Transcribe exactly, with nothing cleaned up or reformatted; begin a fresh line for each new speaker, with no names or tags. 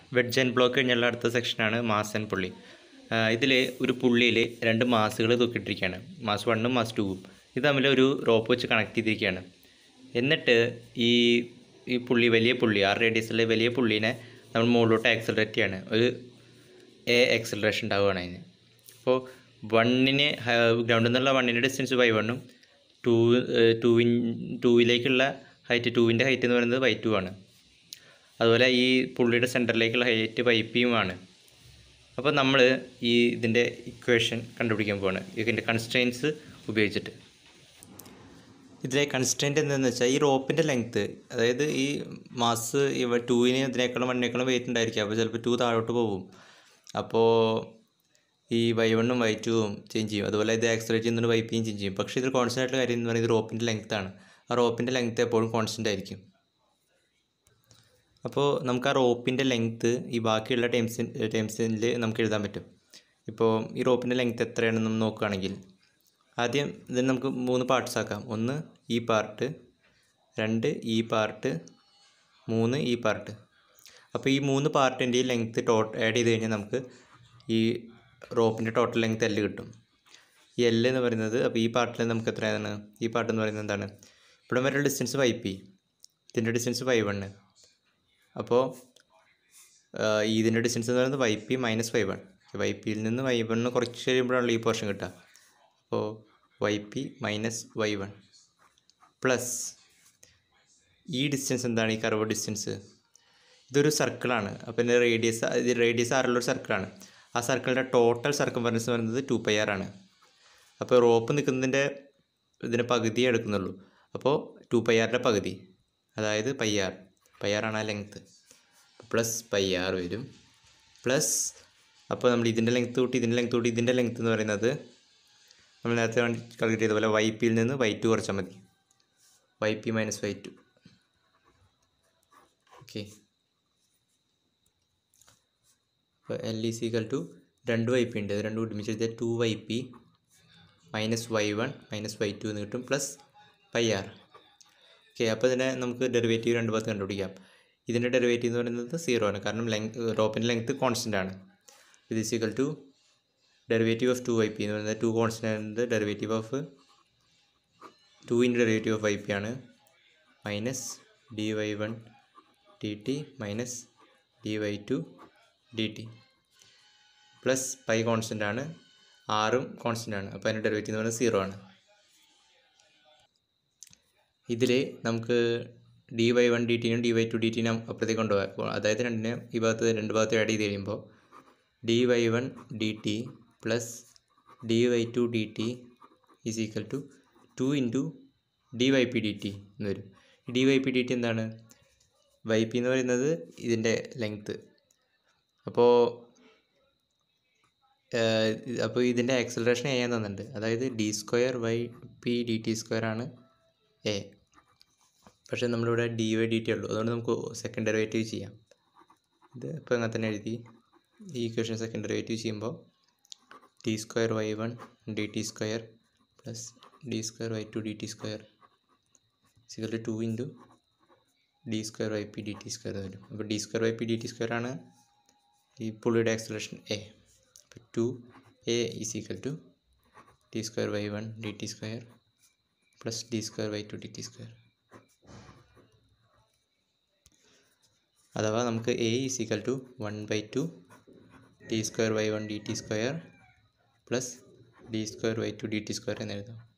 Wedge and block കഴിഞ്ഞുള്ള അടുത്ത സെക്ഷനാണ് മാസ് ആൻഡ് പുള്ളി. ഇതിൽ ഒരു പുള്ളിയിൽ രണ്ട് മാസുകൾ തൂക്കിയിട്ടിരിക്കുകയാണ്, മാസ് വണ്ണും മാസ് ടൂവും. ഇത് തമ്മിൽ ഒരു റോപ്പ് വെച്ച് കണക്ട് ചെയ്തിരിക്കുകയാണ്. എന്നിട്ട് ഈ ഈ പുള്ളി വലിയ പുള്ളി ആറ് റേഡിയസുള്ള വലിയ പുള്ളീനെ നമ്മൾ മുകളിലോട്ട് ആക്സലറേറ്റ് ചെയ്യാണ്. ഒരു എ ആക്സലറേഷൻ ഉണ്ടാവുകയാണ് അതിന്. അപ്പോൾ വണ്ണിന് ഗ്രൗണ്ടിൽ നിന്നുള്ള വണ്ണിൻ്റെ ഡിസ്റ്റൻസ് വൈ വണ്ണും ടൂ ടൂവിൻ ടൂവിലേക്കുള്ള ഹൈറ്റ് ടൂവിൻ്റെ ഹൈറ്റ് എന്ന് പറയുന്നത് വൈ ടു ആണ്. അതുപോലെ ഈ പുള്ളിയുടെ സെൻറ്ററിലേക്കുള്ള ഹൈറ്റ് വൈ പിയുമാണ്. അപ്പോൾ നമ്മൾ ഈ ഇതിൻ്റെ ഇക്വേഷൻ കണ്ടുപിടിക്കാൻ പോവാണ് ഇതിൻ്റെ കൺസ്ട്രെയിൻസ് ഉപയോഗിച്ചിട്ട്. ഇതിലെ കൺസ്ട്രെയിൻറ്റ് എന്താണെന്ന് വെച്ചാൽ ഈ റോപ്പിൻ്റെ ലെങ്ത്ത്, അതായത് ഈ മാസ് ഇവ ടൂവിന് ഇതിനേക്കാളും വണ്ണിനേക്കാളും വെയിറ്റ് ഉണ്ടായിരിക്കും. അപ്പോൾ ചിലപ്പോൾ ടൂ താഴോട്ട് പോകും. അപ്പോൾ ഈ വൈ വണ്ണും വൈ ടുവും ചേഞ്ച് ചെയ്യും. അതുപോലെ ഇത് ആക്സലറേറ്റ് ചെയ്യുന്നതുകൊണ്ട് വൈ പിയും ചേഞ്ച് ചെയ്യും. പക്ഷേ ഇതിൽ കോൺസ്റ്റൻ്റ് ആയിട്ടുള്ള കാര്യം എന്ന് പറയുന്നത് റോപ്പിൻ്റെ ലെങ്ത്താണ്. ആ റോപ്പിൻ്റെ ലെങ്ത്ത് എപ്പോഴും കോൺസ്റ്റൻ്റ് ആയിരിക്കും. അപ്പോൾ നമുക്ക് ആ റോപ്പിൻ്റെ ലെങ്ത്ത് ഈ ബാക്കിയുള്ള ടേംസ് ടേംസിൽ നമുക്ക് എഴുതാൻ പറ്റും. ഇപ്പോൾ ഈ റോപ്പിൻ്റെ ലെങ്ത്ത് എത്രയാണെന്ന് നമ്മൾ നോക്കുകയാണെങ്കിൽ ആദ്യം ഇതിന് നമുക്ക് മൂന്ന് പാർട്സ് ആക്കാം. ഒന്ന് ഈ പാർട്ട്, രണ്ട് ഈ പാർട്ട്, മൂന്ന് ഈ പാർട്ട്. അപ്പോൾ ഈ മൂന്ന് പാർട്ടിൻ്റെ ലെങ്ത്ത് ടോട്ട് ആഡ് ചെയ്ത് കഴിഞ്ഞാൽ നമുക്ക് ഈ റോപ്പിൻ്റെ ടോട്ടൽ ലെങ്ത്ത് എല്ല് കിട്ടും. ഈ എല്ല് എന്ന് പറയുന്നത്, അപ്പോൾ ഈ പാർട്ടിൽ നമുക്ക് എത്രയാണ്, ഈ പാർട്ട് എന്ന് പറയുന്നത് എന്താണ്, ഇവിടെ വരെയുള്ള ഡിസ്റ്റൻസ് വൈ പി, ഇതിൻ്റെ ഡിസ്റ്റൻസ് വൈ വണ്ണ്. അപ്പോൾ ഇതിൻ്റെ ഡിസ്റ്റൻസ് എന്ന് പറയുന്നത് Y P minus Y one. Y പിയിൽ നിന്ന് വൈ വണ്ണ് കുറച്ച് കഴിയുമ്പോഴാണല്ലോ ഈ പോർഷൻ കിട്ടുക. അപ്പോൾ Y P minus Y one plus ഈ ഡിസ്റ്റൻസ് എന്താണ്, ഈ കർവ് ഡിസ്റ്റൻസ്. ഇതൊരു സർക്കിളാണ്. അപ്പോൾ ഇതിൻ്റെ റേഡിയസ് ഇത് റേഡിയസ് ആറുള്ളൊരു സർക്കിളാണ്. ആ സർക്കിളിൻ്റെ ടോട്ടൽ സർക്കംഫറൻസ് എന്ന് പറയുന്നത് ടു പൈ ആർ ആണ്. അപ്പോൾ റോപ്പ് നിൽക്കുന്നതിൻ്റെ ഇതിൻ്റെ പകുതിയേ എടുക്കുന്നുള്ളൂ. അപ്പോൾ ടു പൈ ആറിൻ്റെ പകുതി, അതായത് പൈ ആർ പൈ ആറാണ് ആ ലെങ്ത്ത്. പ്ലസ് പൈ ആർ വരും. പ്ലസ് അപ്പോൾ നമ്മൾ ഇതിൻ്റെ ലെങ്ത്ത് കൂട്ടി ഇതിൻ്റെ ലെങ്ത്ത് കൂട്ടി ഇതിൻ്റെ ലെങ്ത്ത് എന്ന് പറയുന്നത് നമ്മൾ നേരത്തെ കാൽക്കുലേറ്റ് ചെയ്ത പോലെ വൈ പിയിൽ നിന്ന് വൈ ടു കുറച്ചാൽ മതി. Y P minus Y two. Okay. അപ്പോൾ എൽ ഈസ് ഈക്വൽ ടു രണ്ട് വൈ പി ഉണ്ട്, അത് രണ്ടും ഒരുമിച്ച് എഴുതിയാൽ two Y P minus Y one minus Y two എന്ന് കിട്ടും, പ്ലസ് പൈ ആർ. ഓക്കെ. അപ്പോൾ ഇതിനെ നമുക്ക് ഡെറിവേറ്റീവ് രണ്ട് ഭാഗത്ത് കണ്ടുപിടിക്കാം. ഇതിൻ്റെ ഡെറിവേറ്റീവ് എന്ന് പറയുന്നത് സീറോ ആണ്, കാരണം ലെങ് റോപ്പിൻ്റെ ലെങ്ത്ത് കോൺസ്റ്റൻ്റ് ആണ്. ഇത് is equal to derivative of two Y P എന്ന് പറയുന്നത് ടു കോൺസ്റ്റൻ്റ്, ഡെറിവേറ്റീവ് ഓഫ് ടൂവിൻ്റെ ഡെറിവേറ്റീവ് ഓഫ് വൈ പി ആണ്, minus D Y one D T minus D Y two D T plus pi constant ആണ്, ആറും constant ആണ്. അപ്പോൾ അതിൻ്റെ derivative എന്ന് പറയുന്നത് സീറോ ആണ്. ഇതിൽ നമുക്ക് ഡി വൈ വൺ ഡി ടിനും ഡി വൈ ടു ഡി ടിനും അപ്പുറത്തേക്ക് കൊണ്ടുപോകാം. അതായത് രണ്ടിനെ ഈ ഭാഗത്ത് രണ്ട് ഭാഗത്ത് ആഡ് ചെയ്ത് കഴിയുമ്പോൾ D Y one D T plus D Y two D T is equal to two into D Y P D T എന്ന് വരും. D Y P D T എന്താണ്, വൈ പി എന്ന് പറയുന്നത് ഇതിൻ്റെ ലെങ്ത്ത്. അപ്പോൾ അപ്പോൾ ഇതിൻ്റെ ആക്സലറേഷൻ എ എന്ന് തന്നിട്ടുണ്ട്, അതായത് D square Y P D T square ആണ് എ. പക്ഷേ നമ്മളിവിടെ ഡി വൈ ഡി ടി ഉള്ളൂ, അതുകൊണ്ട് നമുക്ക് സെക്കൻഡ് ഡെറിവേറ്റീവ് ചെയ്യാം. ഇത് ഇപ്പോൾ അങ്ങനെ തന്നെ എഴുതി. ഈ ഇക്വേഷൻ സെക്കൻഡ് ഡെറിവേറ്റീവ് ചെയ്യുമ്പോൾ D square Y one D T square plus D square Y two D T square is equal to two into D square Y P D T square വരും. അപ്പോൾ D square Y P D T square ആണ് ഈ പുള്ളിയുടെ acceleration A. അപ്പോൾ two A is equal to D square Y one D T square plus D square Y two D T square. അഥവാ നമുക്ക് A is equal to one by two D square Y one D T square plus D square Y two D T square എന്ന് എഴുതാം.